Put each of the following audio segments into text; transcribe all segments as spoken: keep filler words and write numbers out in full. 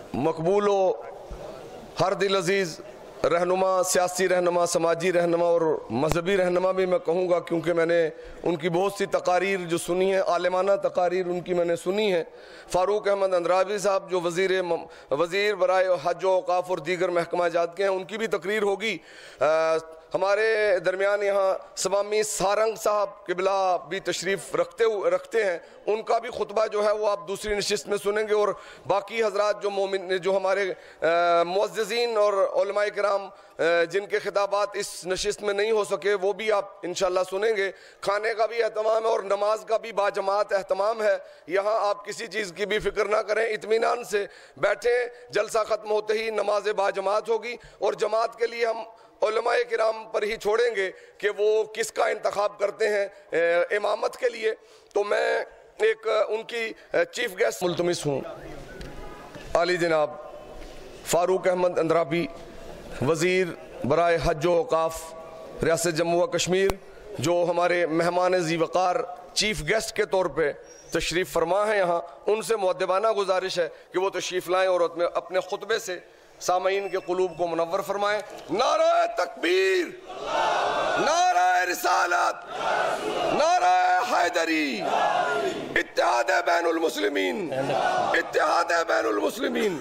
مقبول و ہر دل عزیز رہنما، سیاسی رہنما، سماجی رہنما اور مذہبی رہنما بھی میں کہوں گا، کیونکہ میں نے ان کی بہت سی تقاریر جو سنی ہیں، عالمانہ تقاریر ان کی میں نے سنی ہیں۔ فاروق احمد اندرابی صاحب جو وزیر وزیر برائے حج و اوقاف اور دیگر محکمہ جات کے ہیں، ان کی بھی تقریر ہوگی۔ ہمارے درمیان یہاں سوامی سارنگ صاحب قبلہ بھی تشریف رکھتے رکھتے ہیں، ان کا بھی خطبہ جو ہے وہ آپ دوسری نشست میں سنیں گے، اور باقی حضرات جو مومن جو ہمارے معززین اور علماء کرام جن کے خطابات اس نشست میں نہیں ہو سکے وہ بھی آپ انشاءاللہ سنیں گے۔ کھانے کا بھی اہتمام ہے اور نماز کا بھی باجماعت اہتمام ہے۔ یہاں آپ کسی چیز کی بھی فکر نہ کریں، اطمینان سے بیٹھیں، جلسہ ختم ہوتے ہی نماز باجماعت ہوگی، اور جماعت کے لیے ہم علماء کرام پر ہی چھوڑیں گے کہ وہ کس کا انتخاب کرتے ہیں امامت کے لیے۔ تو میں ایک ان کی چیف گیسٹ ملتمس ہوں، عالی جناب فاروق احمد اندرابی، وزیر برائے حج و اوقاف ریاست جموں و کشمیر، جو ہمارے مہمان ذی وقار چیف گیسٹ کے طور پہ تشریف فرما ہیں یہاں، ان سے مؤدبانہ گزارش ہے کہ وہ تشریف لائیں اور اپنے خطبے سے سامعین کے قلوب کو منور فرمائیں۔ نعرہ تکبیر، نعرہ رسالت، نعرہ حیدری، اتحاد بین المسلمین، اتحاد بین المسلمین۔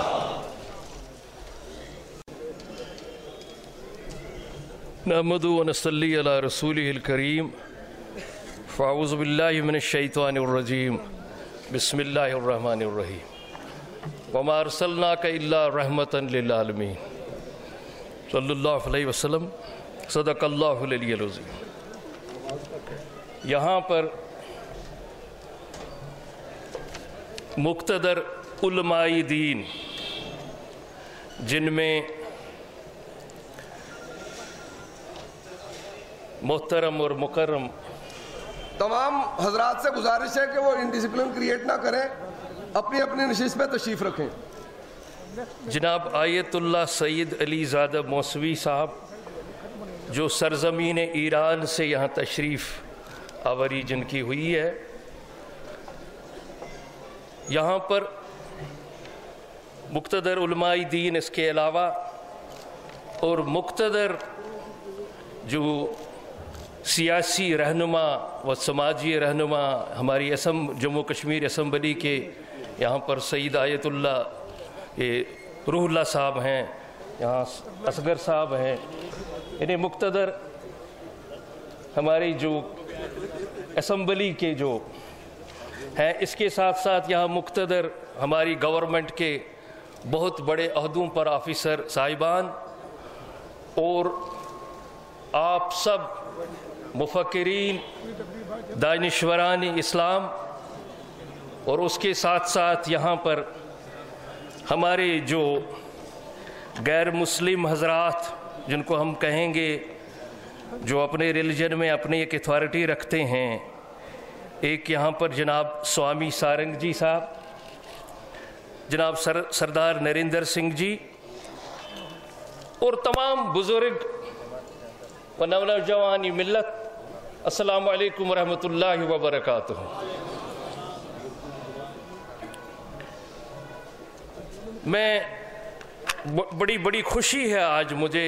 نحمد و نصلی علی رسولہ الکریم، فاعوذ باللہ من الشیطان الرجیم، بسم اللہ الرحمن الرحیم، وما ارسلناک الا رحمتا للعالمین، صلی اللہ علیہ وسلم، صدق اللہ العلی العظیم۔ یہاں پر مقتدر علماء دین، جن میں محترم اور مکرم تمام حضرات سے گزارش ہے کہ وہ انڈسپلن کریٹ نہ کریں، اپنی اپنی نشست پہ تشریف رکھیں۔ جناب آیت اللہ سید علی زادہ موسوی صاحب، جو سرزمین ایران سے یہاں تشریف آوری جن کی ہوئی ہے، یہاں پر مقتدر علماء دین اس کے علاوہ اور مقتدر جو سیاسی رہنما و سماجی رہنما ہماری اسم جموں کشمیر اسمبلی کے یہاں پر سید آیت اللہ یہ روح اللہ صاحب ہیں، یہاں اصغر صاحب ہیں، انہیں مقتدر ہماری جو اسمبلی کے جو ہیں، اس کے ساتھ ساتھ یہاں مقتدر ہماری گورنمنٹ کے بہت بڑے عہدوں پر آفیسر صاحبان، اور آپ سب مفکرین، دانشوران اسلام، اور اس کے ساتھ ساتھ یہاں پر ہمارے جو غیر مسلم حضرات جن کو ہم کہیں گے جو اپنے ریلیجن میں اپنی ایک اتھارٹی رکھتے ہیں، ایک یہاں پر جناب سوامی سارنگ جی صاحب، جناب سر سردار نریندر سنگھ جی، اور تمام بزرگ و نوجوانی ملت، السلام علیکم ورحمۃ اللہ وبرکاتہ۔ میں بڑی بڑی خوشی ہے آج مجھے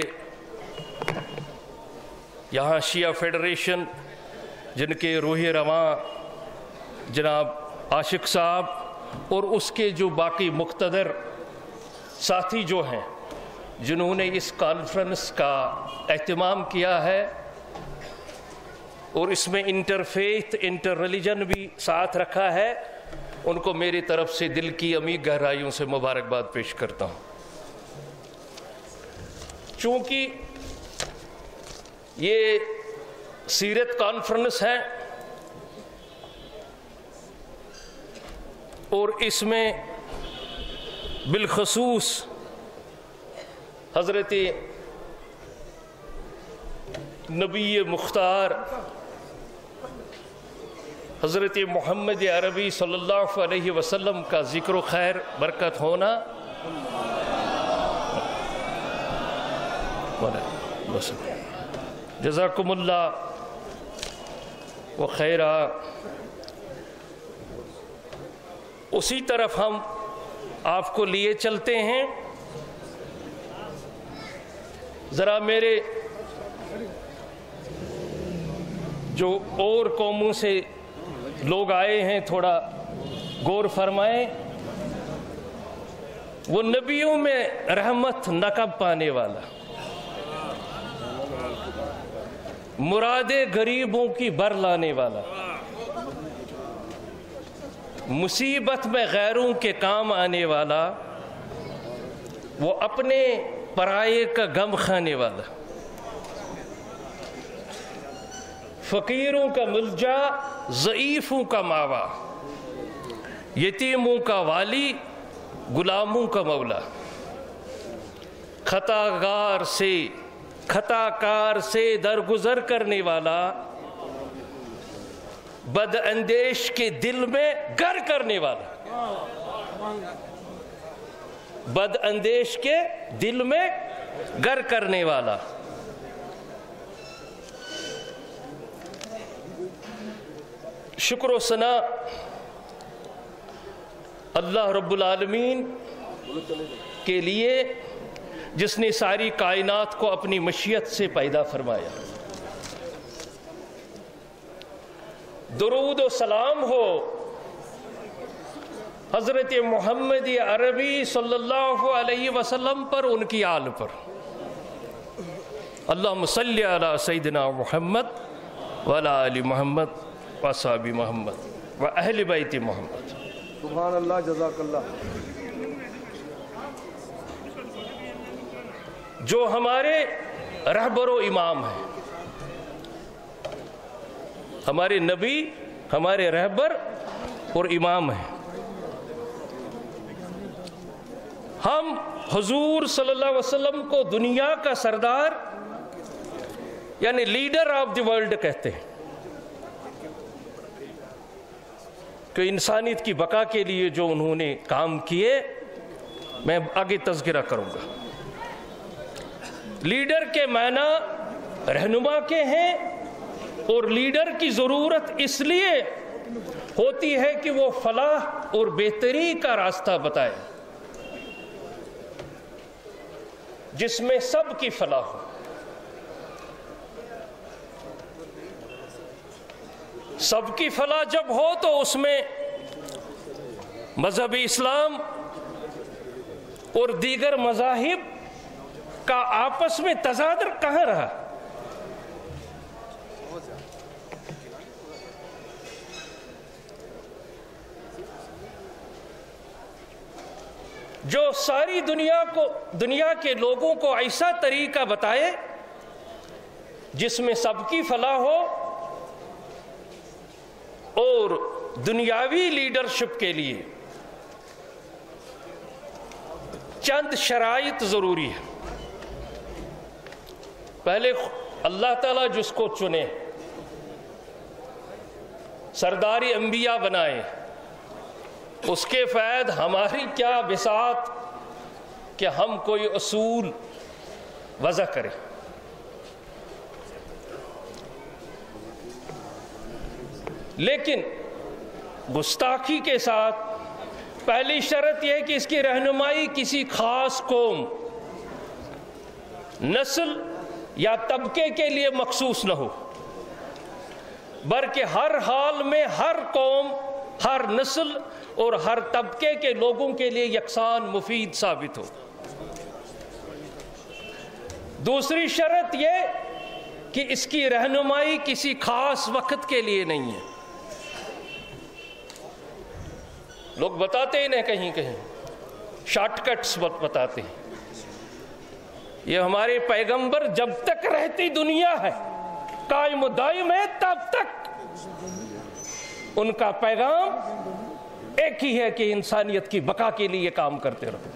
یہاں شیعہ فیڈریشن جن کے روح رواں جناب عاشق صاحب اور اس کے جو باقی مقتدر ساتھی جو ہیں جنہوں نے اس کانفرنس کا اہتمام کیا ہے، اور اس میں انٹر فیتھ انٹر ریلیجن بھی ساتھ رکھا ہے، ان کو میری طرف سے دل کی عمیق گہرائیوں سے مبارکباد پیش کرتا ہوں۔ چونکہ یہ سیرت کانفرنس ہے اور اس میں بالخصوص حضرت نبی مختار حضرت محمد عربی صلی اللہ علیہ وسلم کا ذکر و خیر برکت ہونا، جزاکم اللہ و خیرہ۔ اسی طرف ہم آپ کو لیے چلتے ہیں. ذرا میرے جو اور قوموں سے لوگ آئے ہیں تھوڑا غور فرمائیں. وہ نبیوں میں رحمت نہ کب پانے والا, مرادیں غریبوں کی بر لانے والا, مصیبت میں غیروں کے کام آنے والا, وہ اپنے پرائے کا غم کھانے والا, فقیروں کا ملجا, ضعیفوں کا ماوا, یتیموں کا والی, غلاموں کا مولا, خطاکار سے خطا کار سے درگزر کرنے والا, بد اندیش کے دل میں گر کرنے والا, بد اندیش کے دل میں گر کرنے والا. شکر و ثنا اللہ رب العالمین کے لیے جس نے ساری کائنات کو اپنی مشیت سے پیدا فرمایا. درود و سلام ہو حضرت محمد عربی صلی اللہ علیہ وسلم پر, ان کی آل پر. اللہم صلی علی سیدنا محمد وعلی آل محمد واصحاب محمد و اہل بیت محمد. سبحان اللہ, جزاک اللہ. جو ہمارے رہبر و امام ہیں, ہمارے نبی ہمارے رہبر اور امام ہیں. ہم حضور صلی اللہ علیہ وسلم کو دنیا کا سردار یعنی لیڈر آف دی ورلڈ کہتے ہیں کہ انسانیت کی بقا کے لیے جو انہوں نے کام کیے میں آگے تذکرہ کروں گا. لیڈر کے معنی رہنما کے ہیں, اور لیڈر کی ضرورت اس لیے ہوتی ہے کہ وہ فلاح اور بہتری کا راستہ بتائے جس میں سب کی فلاح ہو. سب کی فلاح جب ہو تو اس میں مذہب اسلام اور دیگر مذاہب کا آپس میں تضادر کہاں رہا؟ جو ساری دنیا کو دنیا کے لوگوں کو ایسا طریقہ بتائے جس میں سب کی فلاح ہو, اور دنیاوی لیڈرشپ کے لیے چند شرائط ضروری ہے. پہلے اللہ تعالیٰ جس کو چنے, سردار انبیاء بنائے, اس کے فائد ہماری کیا بساط کہ ہم کوئی اصول وضع کریں. لیکن گستاخی کے ساتھ پہلی شرط یہ ہے کہ اس کی رہنمائی کسی خاص قوم, نسل یا طبقے کے لیے مخصوص نہ ہو, بلکہ ہر حال میں ہر قوم, ہر نسل اور ہر طبقے کے لوگوں کے لیے یکساں مفید ثابت ہو. دوسری شرط یہ کہ اس کی رہنمائی کسی خاص وقت کے لیے نہیں ہے. لوگ بتاتے ہیں نا کہیں کہیں شارٹ کٹس بتاتے ہیں. یہ ہمارے پیغمبر جب تک رہتی دنیا ہے, قائم و دائم ہے, تب تک ان کا پیغام ایک ہی ہے کہ انسانیت کی بقا کے لیے کام کرتے رہو.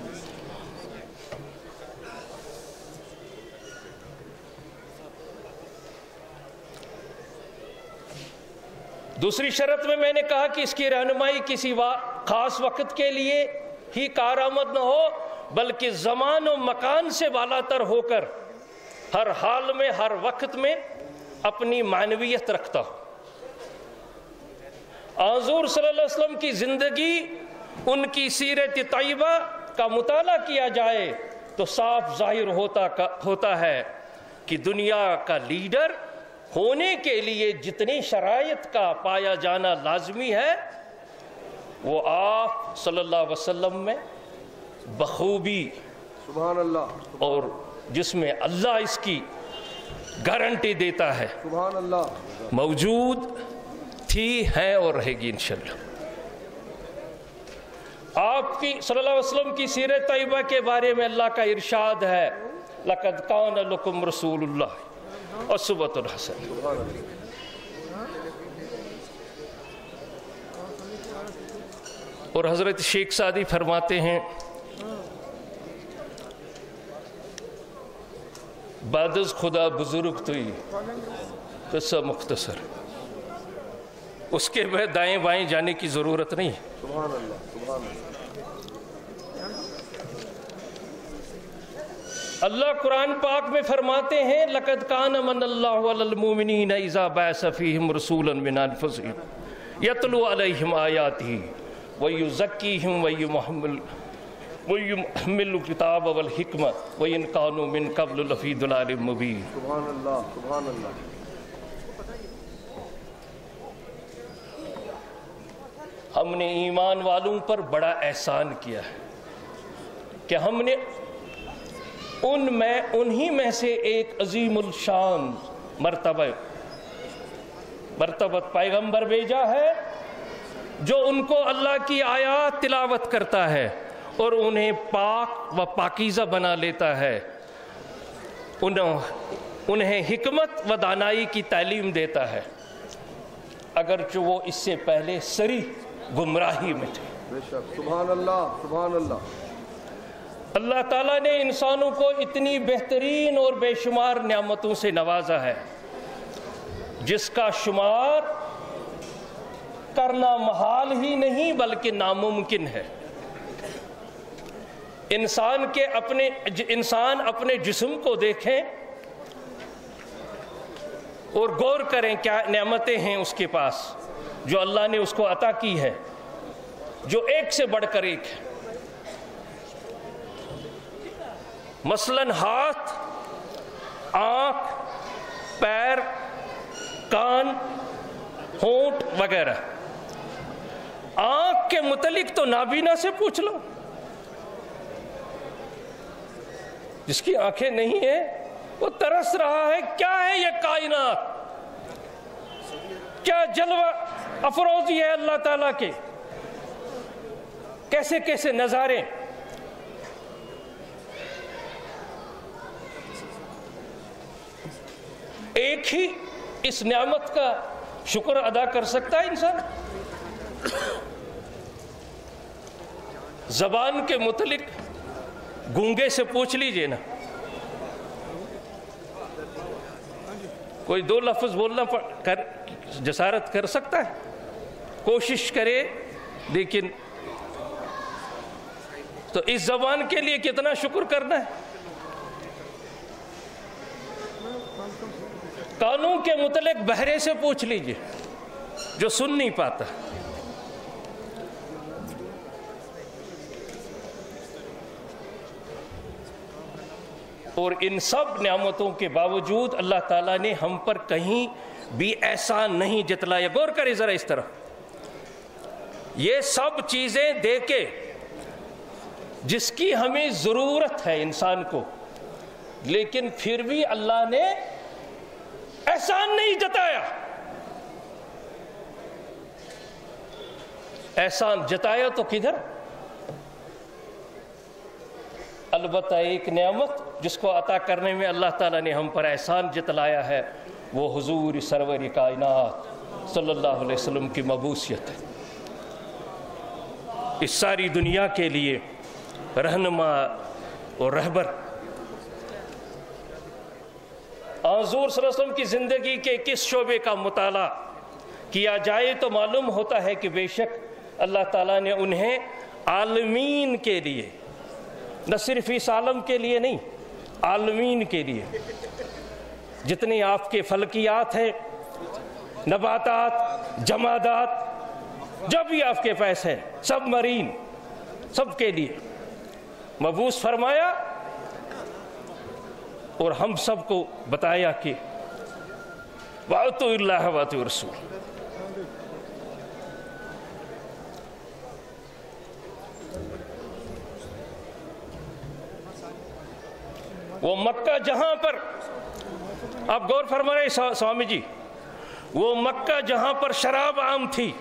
دوسری شرط میں میں نے کہا کہ اس کی رہنمائی کسی خاص وقت کے لیے ہی کارآمد نہ ہو, بلکہ زمان و مکان سے بالا تر ہو کر ہر حال میں ہر وقت میں اپنی معنویت رکھتا ہو. حضور صلی اللہ علیہ وسلم کی زندگی ان کی سیرت طیبہ کا مطالعہ کیا جائے تو صاف ظاہر ہوتا ہوتا ہے کہ دنیا کا لیڈر ہونے کے لیے جتنی شرائط کا پایا جانا لازمی ہے وہ آپ صلی اللہ علیہ وسلم میں بخوبی سبحان اللہ اور جس میں اللہ اس کی گارنٹی دیتا ہے سبحان اللہ موجود تھی ہے اور رہے گی انشاءاللہ۔ آپ کی صلی اللہ علیہ وسلم کی سیرت طیبہ کے بارے میں اللہ کا ارشاد ہے لَقَدْ كَانَ لَكُمْ رَسُولُ اللَّهِ أُسْوَةٌ حَسَنَةٌ۔ اور حضرت شیخ سعدی فرماتے ہیں بعد از خدا بزرگ توئی قصہ مختصر، اس کے بعد دائیں بائیں جانے کی ضرورت نہیں۔ سبحان اللہ سبحان اللہ۔ اللہ قرآن پاک میں فرماتے ہیں لَقَدْ كَانَ مَنَ اللَّهُ عَلَى الْمُؤْمِنِينَ إِذَا بَعَثَ فِيهِمْ رَسُولًا مِنْ أَنفُسِهِمْ يَتْلُو عَلَيْهِمْ آيَاتِهِ وَيُزَكِّيهِمْ وَيُحْمِلُ الْكِتَابَ وَالْحِكْمَةَ وَإِنْ كَانُوا مِنْ قَبْلُ لَفِي ضَلَالٍ مُبِينٍ۔ سبحان اللہ سبحان اللہ۔ ہم نے ایمان والوں پر بڑا احسان کیا ہے کہ ہم نے ان میں انہی میں سے ایک عظیم الشان مرتبہ مرتبت پیغمبر بھیجا ہے جو ان کو اللہ کی آیات تلاوت کرتا ہے اور انہیں پاک و پاکیزہ بنا لیتا ہے، انہیں حکمت و دانائی کی تعلیم دیتا ہے، اگرچہ وہ اس سے پہلے سری گمراہی میں تھے۔ بے شک سبحان اللہ سبحان اللہ۔ اللہ تعالیٰ نے انسانوں کو اتنی بہترین اور بے شمار نعمتوں سے نوازا ہے جس کا شمار کرنا محال ہی نہیں بلکہ ناممکن ہے۔ انسان کے اپنے انسان اپنے جسم کو دیکھیں اور غور کریں کیا نعمتیں ہیں اس کے پاس جو اللہ نے اس کو عطا کی ہے، جو ایک سے بڑھ کر ایک ہے۔ مثلاً ہاتھ، آنکھ، پیر، کان، ہونٹ وغیرہ۔ آنکھ کے متعلق تو نابینا سے پوچھ لو، جس کی آنکھیں نہیں ہیں وہ ترس رہا ہے کیا ہے یہ کائنات، کیا جلوہ افروزی ہے اللہ تعالیٰ کے، کیسے کیسے نظارے۔ ایک ہی اس نعمت کا شکر ادا کر سکتا ہے انسان۔ زبان کے متعلق گونگے سے پوچھ لیجئے نا، کوئی دو لفظ بولنا کر جسارت کر سکتا ہے؟ کوشش کرے، لیکن تو اس زبان کے لیے کتنا شکر کرنا ہے۔ کانوں کے متعلق بہرے سے پوچھ لیجئے جو سن نہیں پاتا۔ اور ان سب نعمتوں کے باوجود اللہ تعالیٰ نے ہم پر کہیں بھی احسان نہیں جتلایا۔ غور کریں ذرا اس طرف، یہ سب چیزیں دے کے جس کی ہمیں ضرورت ہے انسان کو، لیکن پھر بھی اللہ نے احسان نہیں جتایا۔ احسان جتایا تو کدھر؟ البتہ ایک نعمت جس کو عطا کرنے میں اللہ تعالیٰ نے ہم پر احسان جتلایا ہے وہ حضور سرور کائنات صلی اللہ علیہ وسلم کی مبعوثیت ہے۔ اس ساری دنیا کے لیے رہنما اور رہبر۔ حضور صلی اللہ علیہ وسلم کی زندگی کے کس شعبے کا مطالعہ کیا جائے تو معلوم ہوتا ہے کہ بے شک اللہ تعالیٰ نے انہیں عالمین کے لیے، نہ صرف اس عالم کے لیے نہیں، عالمین کے لیے جتنے آپ کے فلکیات ہیں، نباتات، جمادات، جب بھی آپ کے پاس ہے، سب مرین، سب کے لیے مبعوث فرمایا اور ہم سب کو بتایا کہ وَأَطِیعُوا اللَّهَ وَأَطِیعُوا الرَّسُولَ. وہ مکہ جہاں پر آپ غور فرما رہے سوامی جی، وہ مکہ جہاں پر شراب عام تھی،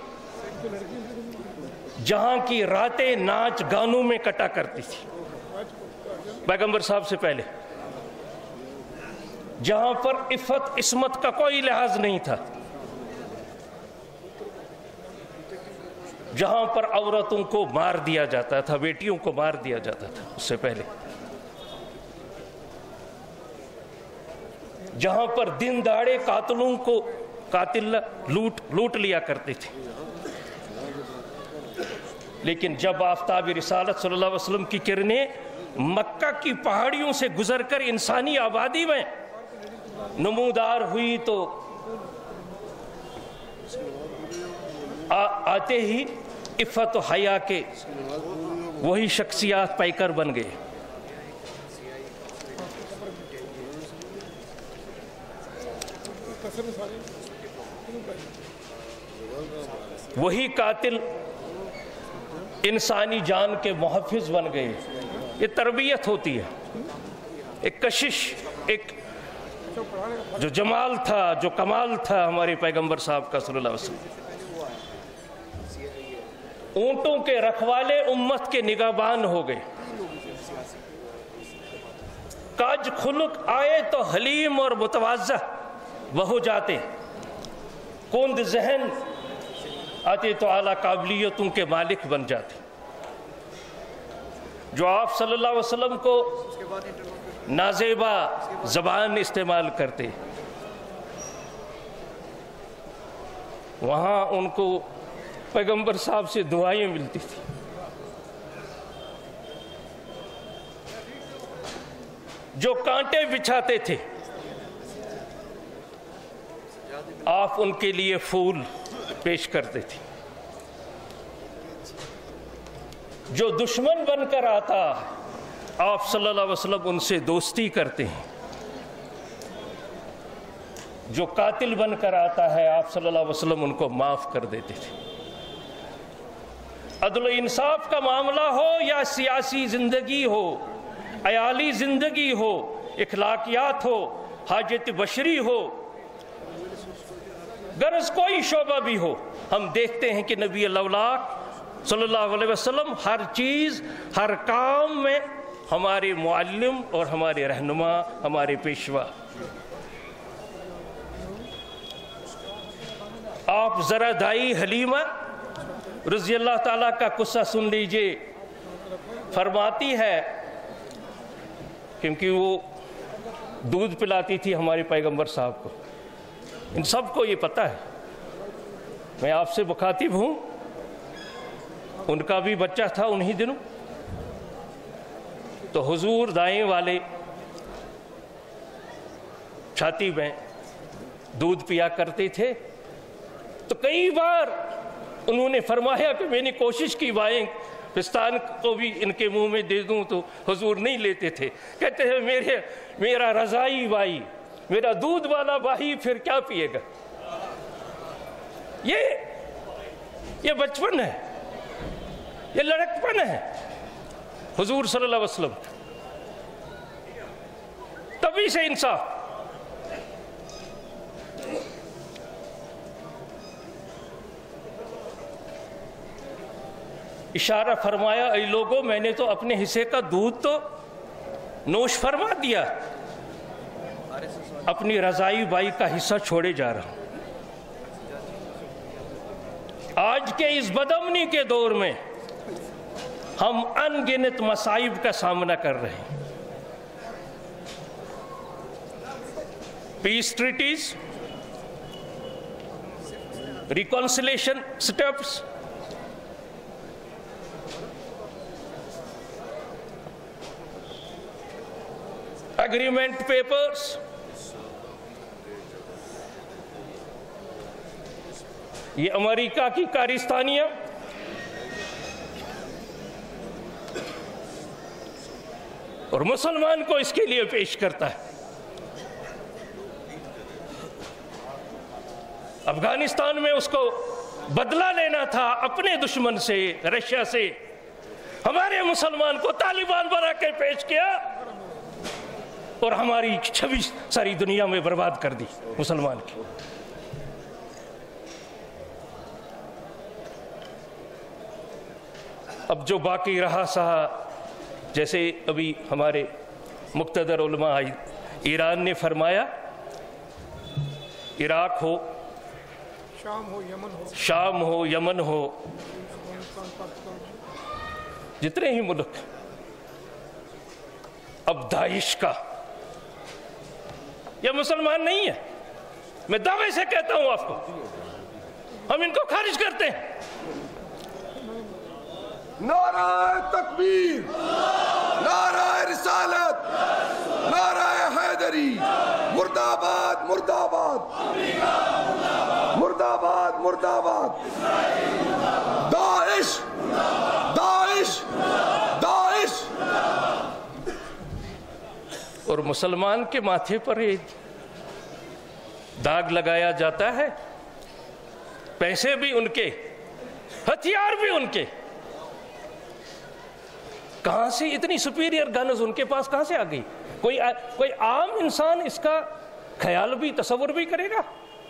جہاں کی راتیں ناچ گانوں میں کٹا کرتی تھی پیغمبر صاحب سے پہلے، جہاں پر عفت عصمت کا کوئی لحاظ نہیں تھا، جہاں پر عورتوں کو مار دیا جاتا تھا، بیٹیوں کو مار دیا جاتا تھا، اس سے پہلے جہاں پر دن دہاڑے قاتلوں کو قاتل لوٹ لوٹ لیا کرتے تھے. لیکن جب آفتاب رسالت صلی اللہ علیہ وسلم کی کرنیں مکہ کی پہاڑیوں سے گزر کر انسانی آبادی میں نمودار ہوئی تو آتے ہی عفت و حیا کے وہی شخصیات پیکر بن گئے. وہی قاتل انسانی جان کے محفظ بن گئے. یہ تربیت ہوتی ہے، ایک کشش، ایک جو جمال تھا، جو کمال تھا ہمارے پیغمبر صاحب کا صلی اللہ علیہ وسلم. اونٹوں کے رکھوالے امت کے نگہبان ہو گئے. کاج خلق آئے تو حلیم اور متواضع وہ ہو جاتے، کند ذہن آتے تو اعلیٰ قابلیتوں کے مالک بن جاتے. جو آپ صلی اللہ علیہ وسلم کو نازیبا زبان استعمال کرتے، وہاں ان کو پیغمبر صاحب سے دعائیں ملتی تھی. جو کانٹے بچھاتے تھے آپ ان کے لیے پھول پیش کرتے تھے. جو دشمن بن کر آتا آپ صلی اللہ علیہ وسلم ان سے دوستی کرتے ہیں. جو قاتل بن کر آتا ہے آپ صلی اللہ علیہ وسلم ان کو معاف کر دیتے تھے. عدل و انصاف کا معاملہ ہو یا سیاسی زندگی ہو، عیالی زندگی ہو، اخلاقیات ہو، حاجت بشری ہو، غرض کوئی شعبہ بھی ہو، ہم دیکھتے ہیں کہ نبی اللہ صلی اللہ علیہ وسلم ہر چیز، ہر کام میں ہمارے معلم اور ہمارے رہنما، ہمارے پیشوا. آپ ذرا دائی حلیمہ رضی اللہ تعالیٰ کا قصہ سن لیجئے. فرماتی ہے، کیونکہ وہ دودھ پلاتی تھی ہمارے پیغمبر صاحب کو، ان سب کو یہ پتہ ہے، میں آپ سے مخاطب ہوں، ان کا بھی بچہ تھا انہی دنوں. تو حضور دائیں والے چھاتی میں دودھ پیا کرتے تھے. تو کئی بار انہوں نے فرمایا کہ میں نے کوشش کی بائیں پستان کو بھی ان کے منہ میں دے دوں، تو حضور نہیں لیتے تھے. کہتے ہیں میرے میرا رضائی بھائی، میرا دودھ والا بھائی پھر کیا پیے گا. یہ یہ بچپن ہے، یہ لڑکپن ہے حضور صلی اللہ علیہ وسلم. تبھی سے انصاف. اشارہ فرمایا، اے لوگوں میں نے تو اپنے حصے کا دودھ تو نوش فرما دیا، اپنی رضائی بائی کا حصہ چھوڑے جا رہا ہوں. آج کے اس بدامنی کے دور میں ہم ان گنت مصائب کا سامنا کر رہے ہیں. Peace treaties, reconciliation steps, agreement papers, یہ امریکہ کی کارستانیاں، اور مسلمان کو اس کے لیے پیش کرتا ہے۔ افغانستان میں اس کو بدلہ لینا تھا اپنے دشمن سے، رشیا سے، ہمارے مسلمان کو طالبان بنا کے پیش کیا اور ہماری چھوی ساری دنیا میں برباد کر دی مسلمان کی۔ اب جو باقی رہا سہا، جیسے ابھی ہمارے مقتدر علماء ایران نے فرمایا، عراق ہو، شام ہو، یمن ہو، شام ہو، یمن ہو، جتنے ہی ملک، اب داعش کا، یہ مسلمان نہیں ہے، میں دعوے سے کہتا ہوں آپ کو، ہم ان کو خارج کرتے ہیں۔ نعرہ تکبیر، نعرہ رسالت، نعرہ حیدری، مرد آباد مرد آباد مرد آباد مرد آباد، داعش داعش داعش۔ اور مسلمان کے ماتھے پر یہ داغ لگایا جاتا ہے، پیسے بھی ان کے، ہتھیار بھی ان کے، کہاں سے اتنی سپیریئر گنز ان کے پاس کہاں سے آ گئی؟ کوئی کوئی عام انسان اس کا خیال بھی، تصور بھی کرے گا؟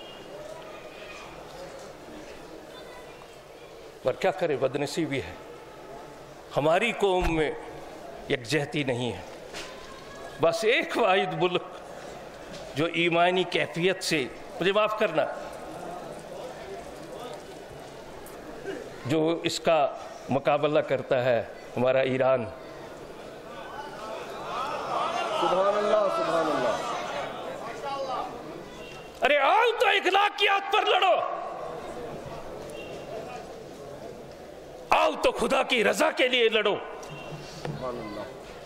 پر کیا کرے، بدنصیبی ہے، ہماری قوم میں یکجہتی نہیں ہے۔ بس ایک واحد ملک جو ایمانی کیفیت سے، مجھے معاف کرنا، جو اس کا مقابلہ کرتا ہے، ہمارا ایران۔ سبحان اللہ سبحان اللہ۔ ارے آؤ تو اخلاقیات پر لڑو، آؤ تو خدا کی رضا کے لیے لڑو۔ سبحان اللہ۔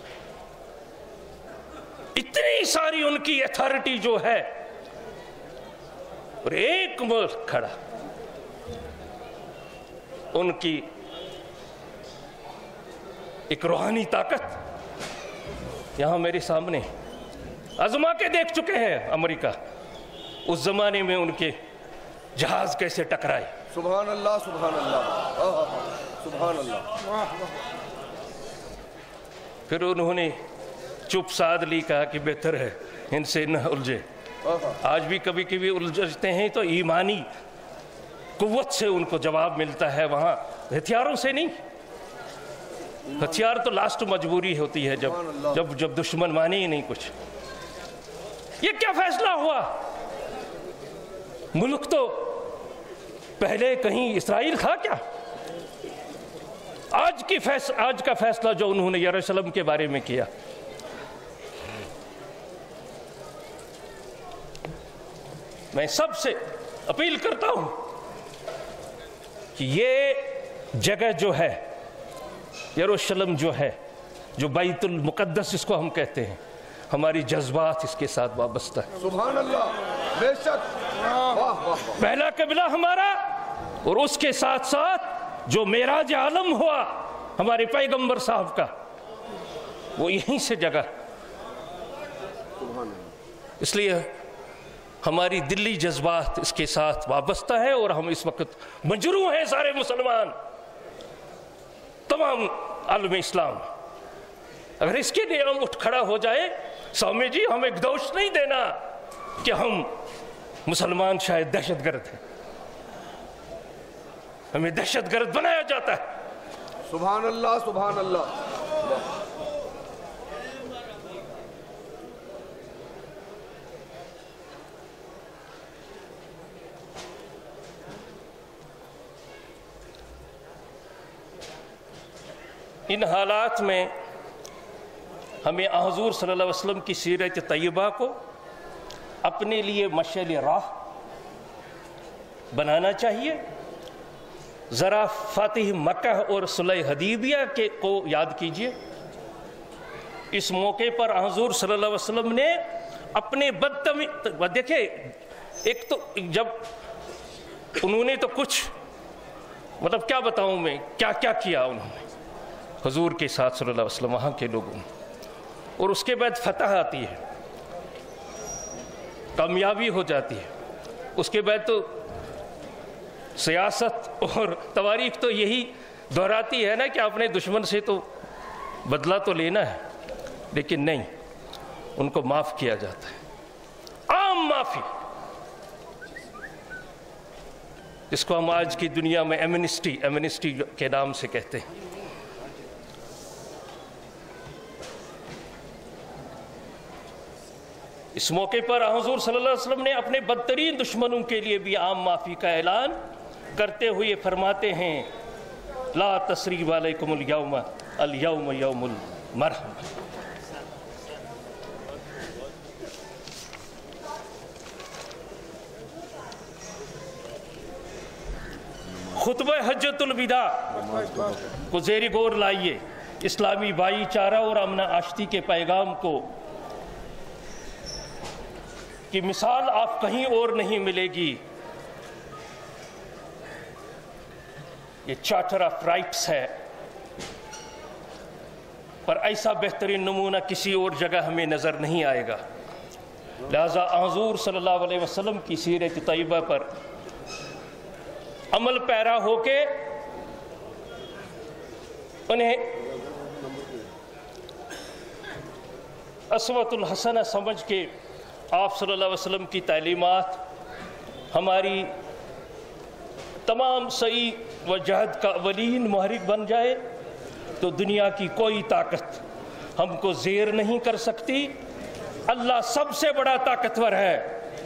اتنی ساری ان کی اتھارٹی جو ہے، اور ایک ملک کھڑا، ان کی ایک روحانی طاقت یہاں میرے سامنے آزما کے دیکھ چکے ہیں امریکہ، اس زمانے میں ان کے جہاز کیسے ٹکرائے۔ سبحان اللہ سبحان اللہ سبحان اللہ۔ پھر انہوں نے چپ سادھ لی، کہا کہ بہتر ہے ان سے نہ الجھے۔ آج بھی کبھی کبھی الجھتے ہیں تو ایمانی قوت سے ان کو جواب ملتا ہے، وہاں ہتھیاروں سے نہیں۔ ہتھیار تو لاسٹ مجبوری ہوتی ہے، جب جب جب دشمن مانے ہی نہیں کچھ۔ یہ کیا فیصلہ ہوا؟ ملک تو پہلے کہیں اسرائیل تھا کیا؟ آج کی فیصلہ آج کا فیصلہ جو انہوں نے یروشلم کے بارے میں کیا، میں سب سے اپیل کرتا ہوں کہ یہ جگہ جو ہے، یروشلم جو ہے، جو بیت المقدس اس کو ہم کہتے ہیں، ہماری جذبات اس کے ساتھ وابستہ ہے۔ سبحان اللہ، بے شک۔ پہلا قبلہ ہمارا، اور اس کے ساتھ ساتھ جو معراج عالم ہوا ہمارے پیغمبر صاحب کا، وہ یہیں سے جگہ۔ اس لیے ہماری دلی جذبات اس کے ساتھ وابستہ ہے، اور ہم اس وقت مجروح ہیں سارے مسلمان، تمام عالم اسلام۔ اگر اس کے لیے ہم اٹھ کھڑا ہو جائے، سومی جی ہمیں دوش نہیں دینا کہ ہم مسلمان شاید دہشت گرد ہیں، ہمیں دہشت گرد بنایا جاتا ہے۔ سبحان اللہ سبحان اللہ۔ ان حالات میں ہمیں حضور صلی اللہ علیہ وسلم کی سیرت طیبہ کو اپنے لیے مشعل راہ بنانا چاہیے۔ ذرا فاتح مکہ اور صلح حدیبیہ کے کو یاد کیجئے۔ اس موقع پر حضور صلی اللہ علیہ وسلم نے اپنے بدتمیز، دیکھیں ایک تو جب انہوں نے تو کچھ، مطلب کیا بتاؤں میں، کیا کیا کیا انہوں نے حضور کے ساتھ صلی اللہ علیہ وسلم، وہاں کے لوگوں نے اور اس کے بعد فتح آتی ہے، کامیابی ہو جاتی ہے، اس کے بعد تو سیاست اور تواریخ تو یہی دہراتی ہے نا کہ اپنے دشمن سے تو بدلہ تو لینا ہے، لیکن نہیں، ان کو معاف کیا جاتا ہے، عام معافی، اس کو ہم آج کی دنیا میں ایمنسٹی ایمنسٹی کے نام سے کہتے ہیں۔ اس موقع پر حضور صلی اللہ علیہ وسلم نے اپنے بدترین دشمنوں کے لیے بھی عام معافی کا اعلان کرتے ہوئے فرماتے ہیں، لا تثریب علیکم اليوم اليوم یوم المرحمہ۔ خطبہ حجت الوداع کو زیر غور لائیے، اسلامی بھائی چارہ اور امن آشتی کے پیغام کو کی مثال آپ کہیں اور نہیں ملے گی۔ یہ چارٹر آف رائٹس ہے، پر ایسا بہترین نمونہ کسی اور جگہ ہمیں نظر نہیں آئے گا۔ لہذا حضور صلی اللہ علیہ وسلم کی سیرت طیبہ پر عمل پیرا ہو کے انہیں اسوۃ الحسنہ سمجھ کے آپ صلی اللہ علیہ وسلم کی تعلیمات ہماری تمام سعی و جہد کا اولین محرک بن جائے تو دنیا کی کوئی طاقت ہم کو زیر نہیں کر سکتی۔ اللہ سب سے بڑا طاقتور ہے،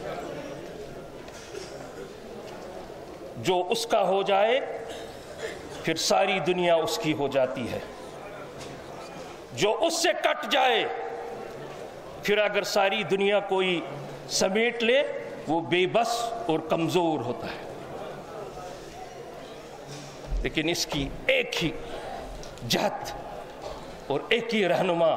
جو اس کا ہو جائے پھر ساری دنیا اس کی ہو جاتی ہے، جو اس سے کٹ جائے پھر اگر ساری دنیا کوئی سمیٹ لے وہ بے بس اور کمزور ہوتا ہے۔ لیکن اس کی ایک ہی جہت اور ایک ہی رہنما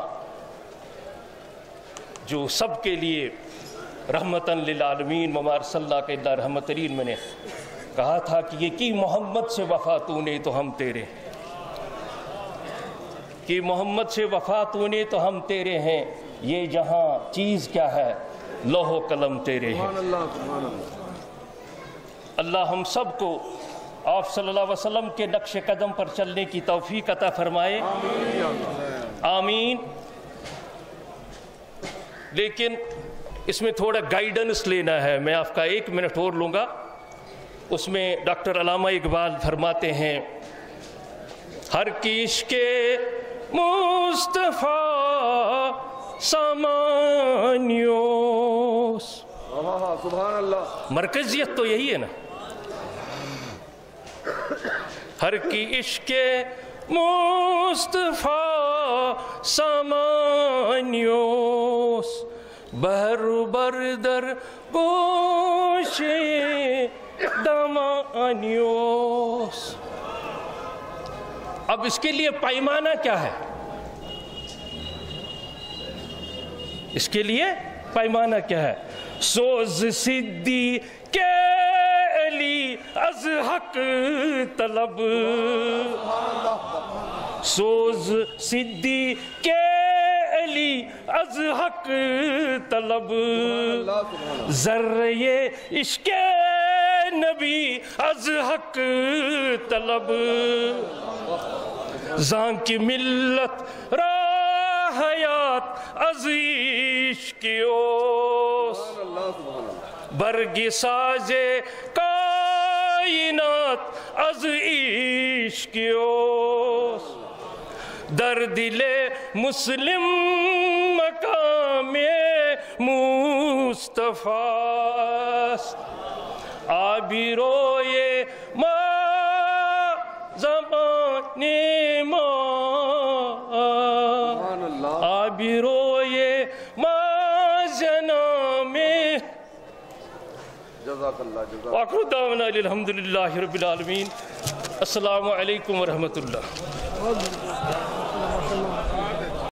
جو سب کے لیے رحمتاً للعالمین وما ارسلناک الا رحمۃ للعالمین، میں نے کہا تھا کہ یہ کی محمد سے وفا تو نے تو ہم تیرے، کہ محمد سے وفا تو نے تو ہم تیرے ہیں، یہ جہاں چیز کیا ہے، لوح و قلم تیرے ہیں۔ اللہ ہم سب کو آپ صلی اللہ علیہ وسلم کے نقش قدم پر چلنے کی توفیق عطا فرمائے، آمین۔ لیکن اس میں تھوڑا گائیڈنس لینا ہے، میں آپ کا ایک منٹ اور لوں گا۔ اس میں ڈاکٹر علامہ اقبال فرماتے ہیں، ہر کی عشق مصطفیٰ سامانیوس، سبحان اللہ، مرکزیت تو یہی ہے نا، ہر کی عشق مصطفیٰ سامانیوس، بہر بردر گوش دمانیوس۔ اب اس کے لیے پیمانہ کیا ہے؟ اس کے لیے پیمانہ کیا ہے؟ سوز صدی کے علی از حق طلب، سوز صدی کے علی از حق طلب، ذرے عشق نبی از حق طلب، زان کی ملت راہ حیات از عشق اوس، برگ ساز کائنات از عشق اوس، در دل مسلم مقام مصطفیٰ است، آبی روئے ما زمان ما، آبی روئے ما جنام، جزاک اللہ جزاک اللہ۔ وآخر دعوانا الحمدللہ رب العالمین۔ السلام علیکم ورحمۃ اللہ۔